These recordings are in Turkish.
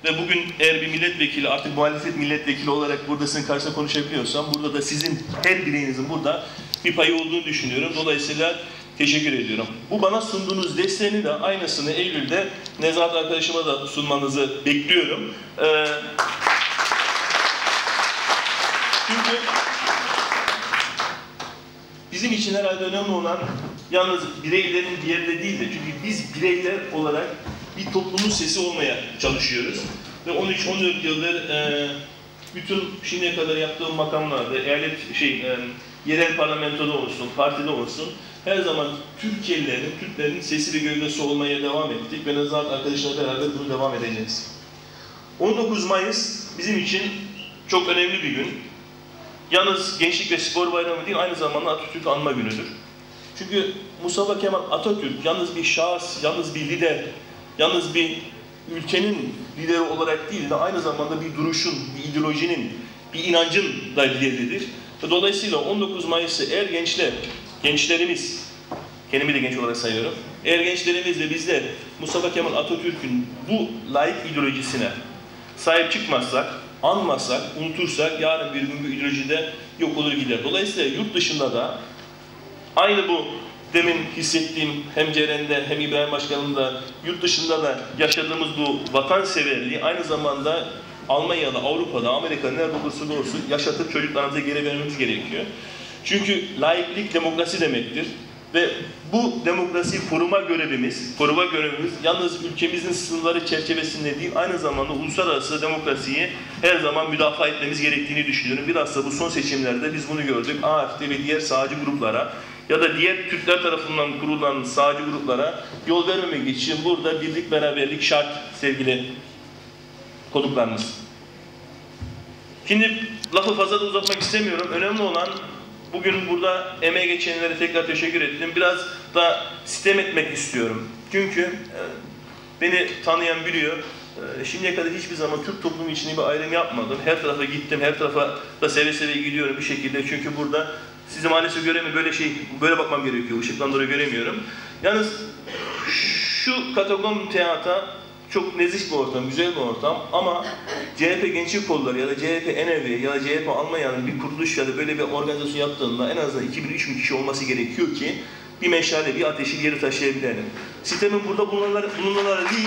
ve bugün eğer bir milletvekili, artık muhalefet milletvekili olarak burada sizin karşısında konuşabiliyorsam, burada da sizin, her bireyinizin burada bir payı olduğunu düşünüyorum. Dolayısıyla teşekkür ediyorum. Bu bana sunduğunuz desteğini de aynısını Eylül'de Nezahat arkadaşıma da sunmanızı bekliyorum. Çünkü bizim için herhalde önemli olan yalnız bireylerin bir yerde değil de, çünkü biz bireyler olarak bir toplumun sesi olmaya çalışıyoruz. Ve 13-14 yıldır bütün şimdiye kadar yaptığım makamlarda, yerel parlamentoda olsun, partide olsun, her zaman Türkiye'lilerin, Türklerin sesi ve gövdesi olmaya devam ettik ve Nezahat arkadaşlarla beraber bunu devam edeceğiz. 19 Mayıs bizim için çok önemli bir gün. Yalnız Gençlik ve Spor Bayramı değil, aynı zamanda Atatürk anma günüdür. Çünkü Mustafa Kemal Atatürk yalnız bir şahıs, yalnız bir lider, yalnız bir ülkenin lideri olarak değil de aynı zamanda bir duruşun, bir ideolojinin, bir inancın da lideridir. Dolayısıyla 19 Mayıs'ı eğer gençlerimiz, kendimi de genç olarak sayıyorum, eğer gençlerimiz ve bizler Mustafa Kemal Atatürk'ün bu laik ideolojisine sahip çıkmazsak, anmasak, unutursak yarın bir gün bu ideolojide yok olur gider. Dolayısıyla yurt dışında da aynı bu demin hissettiğim hem Ceren'de hem İbrahim Başkan'ın yurt dışında da yaşadığımız bu vatanseverliği aynı zamanda Almanya'da, Avrupa'da, Amerika'da nerede olursa olsun yaşatıp çocuklarımıza geri vermemiz gerekiyor. Çünkü laiklik demokrasi demektir. Ve bu demokrasiyi koruma görevimiz yalnız ülkemizin sınırları çerçevesinde değil, aynı zamanda uluslararası demokrasiyi her zaman müdafaa etmemiz gerektiğini düşünüyorum. Bilhassa bu son seçimlerde biz bunu gördük. AfD ve diğer sağcı gruplara ya da diğer Türkler tarafından kurulan sağcı gruplara yol vermemek için burada birlik, beraberlik şart sevgili konuklarımız. Şimdi lafı fazla da uzatmak istemiyorum. Önemli olan bugün burada emeğe geçenlere tekrar teşekkür ettim. Biraz da sitem etmek istiyorum. Çünkü beni tanıyan biliyor. Şimdiye kadar hiçbir zaman Türk toplumu içinde bir ayrım yapmadım. Her tarafa gittim, her tarafa da seve seve gidiyorum bir şekilde. Çünkü burada sizi maalesef göremiyorum. Böyle bakmam gerekiyor. Işıktan dolayı göremiyorum. Yalnız şu Katakom Teatro çok nezih bir ortam, güzel bir ortam ama CHP Gençlik Kolları ya da CHP NEV ya da CHP Almanya'nın bir kuruluş ya da böyle bir organizasyon yaptığında en azından 2000-3000 kişi olması gerekiyor ki bir meşale, bir ateşi geri taşıyabilelim. Sitemin burada bulunanları değil,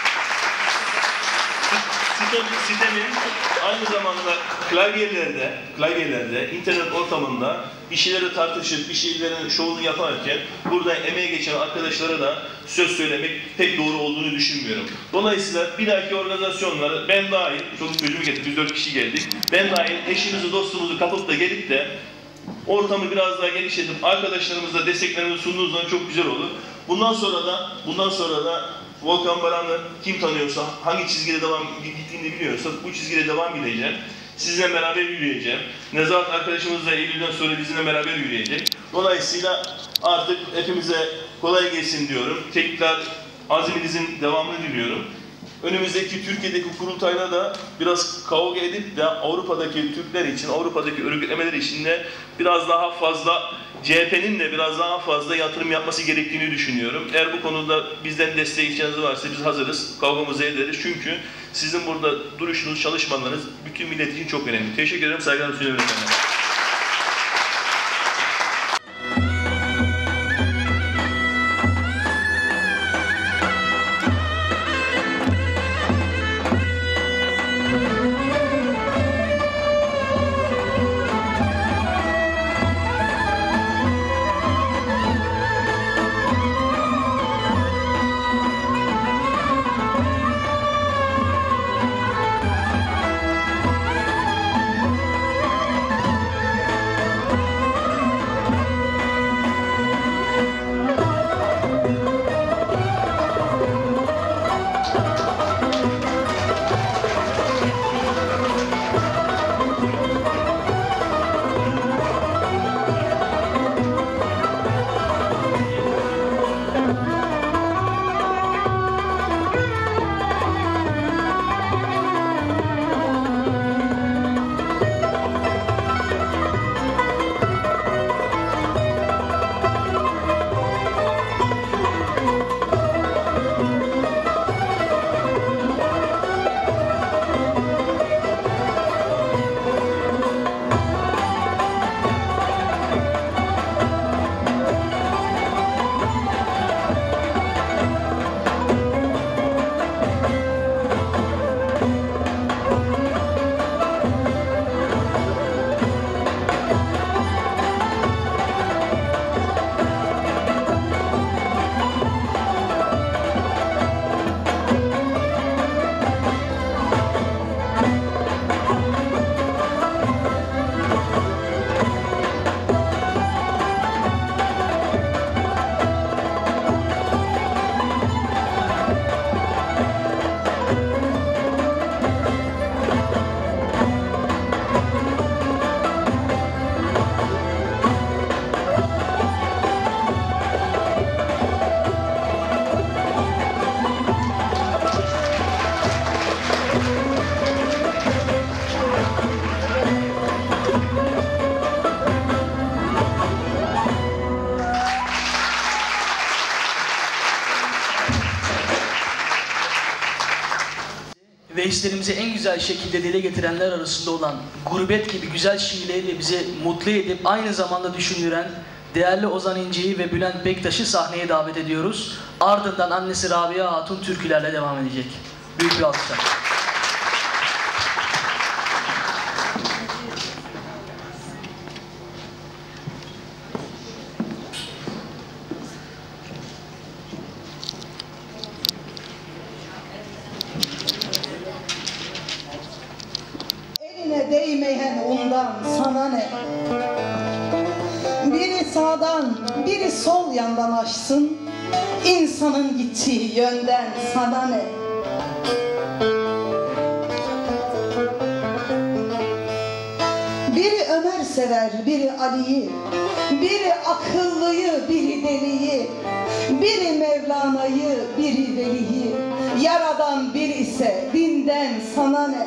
sitemin aynı zamanda klavyelerde, internet ortamında bir şeyleri tartışıp, bir şeylerin şovunu yaparken burada emeğe geçen arkadaşlara da söz söylemek pek doğru olduğunu düşünmüyorum. Dolayısıyla bir dahaki organizasyonları ben dahil, çok gözümü getirdim, biz 4 kişi geldik, ben dahil eşimizi, dostumuzu kapıp da gelip de ortamı biraz daha genişletip arkadaşlarımıza desteklerimizi sunduğunuz zaman çok güzel olur. Bundan sonra da Volkan Baran'ı kim tanıyorsa, hangi çizgide devam gittiğini biliyorsa bu çizgide devam gideceğim. Sizinle beraber yürüyeceğim. Nezahat arkadaşımız da Eylül'den sonra bizimle beraber yürüyecek. Dolayısıyla artık hepimize kolay gelsin diyorum. Tekrar aziminizin devamını diliyorum. Önümüzdeki Türkiye'deki kurultayda da biraz kavga edip de Avrupa'daki Türkler için, Avrupa'daki örgütlemeler için de biraz daha fazla CHP'nin de biraz daha fazla yatırım yapması gerektiğini düşünüyorum. Eğer bu konuda bizden desteğe ihtiyacınız varsa biz hazırız, kavgamızı ederiz. Çünkü sizin burada duruşunuz, çalışmalarınız bütün millet için çok önemli. Teşekkür ederim, saygılar sunuyorum efendim. ve hislerimizi en güzel şekilde dile getirenler arasında olan Gurbet gibi güzel şiirleriyle bizi mutlu edip aynı zamanda düşündüren değerli Ozan İnci'yi ve Bülent Bektaş'ı sahneye davet ediyoruz. Ardından annesi Rabia Hatun türkülerle devam edecek. Büyük bir alkışlar. Değmeyen undan sana ne? Biri sağdan, biri sol yandan açsın, insanın gittiği yönden sana ne? Biri Ömer sever, biri Ali'yi, biri akıllıyı, biri deliyi, biri Mevlana'yı, biri Veli'yi, yaradan bir ise dinden sana ne?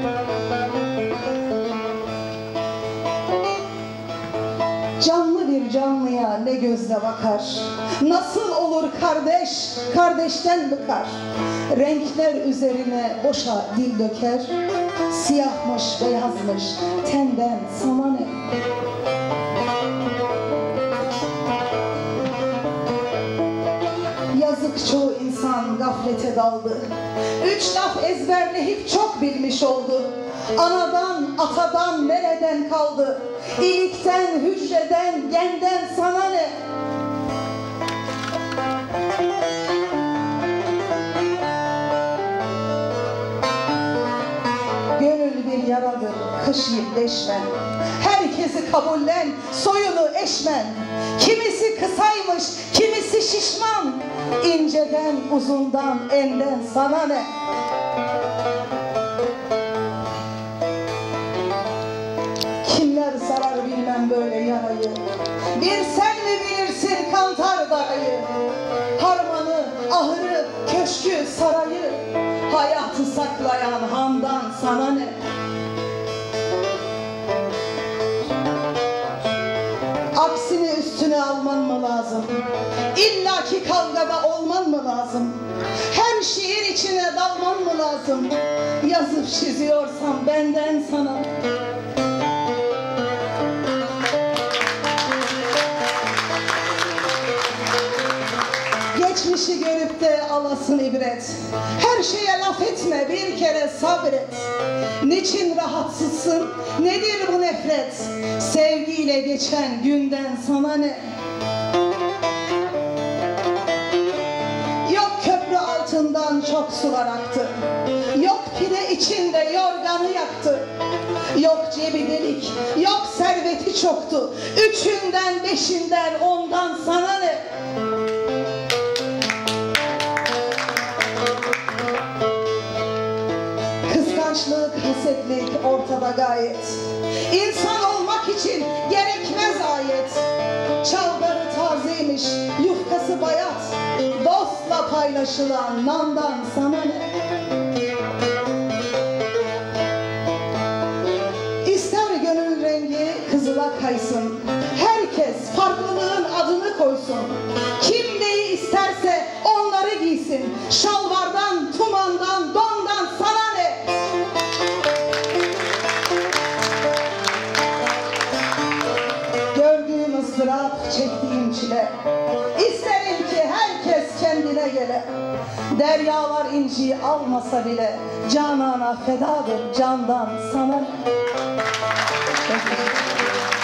Canlı bir canlıya ne gözle bakar? Nasıl olur kardeş, kardeşten bıkar? Renkler üzerine boşa dil döker, siyahmış beyazmış tenden sana ne? Yazık çoğu insan gaflete daldı, 3 laf ezberleyip çok bilmiş oldu. Anadan, atadan nereden kaldı? İlikten, hücreden, genden sana ne? Gönül bir yaradır, kaşıyıp deşmen. Herkesi kabullen, soyunu eşmen. Kimisi kısaymış, kimisi şişman. İnceden, uzundan, enden sana ne? Kimler sarar bilmem böyle yarayı, bir sen mi bilirsin kantar darayı? Harmanı, ahırı, köşkü, sarayı, hayatı saklayan handan sana ne? Aksini üstüne alman mı lazım? İllaki kavgada olman mı lazım? Her şiir içine dalman mı lazım? Yazıp çiziyorsam benden sana. Geçmişi görüp de alasın ibret. Her şeye laf etme, bir kere sabret. Niçin rahatsızsın, nedir bu nefret? Sevgiyle geçen günden sana ne? Yok köprü altından çok sular aktı, yok pide içinde yorganı yaktı. Yok cebi delik, yok serveti çoktu, 3'ünden 5'inden ondan sana ne? Kıskançlık, hasetlik ortada gayet. İnsan olmak için gerekmez ayet. Çavdarı tazeymiş, yufkası bayat. Dostla paylaşılan nandan sana ne? İster gönül rengi kızıla kaysın, herkes farklılığın adını koysun. Kim neyi isterse onları giysin. Şalvardan, tumandan, dondan sana ne? Gördüğüm ıstırap, çektiğim çile, İsterim ki herkes kendine gele. Deryalar inciyi almasa bile Canana fedadır candan sana.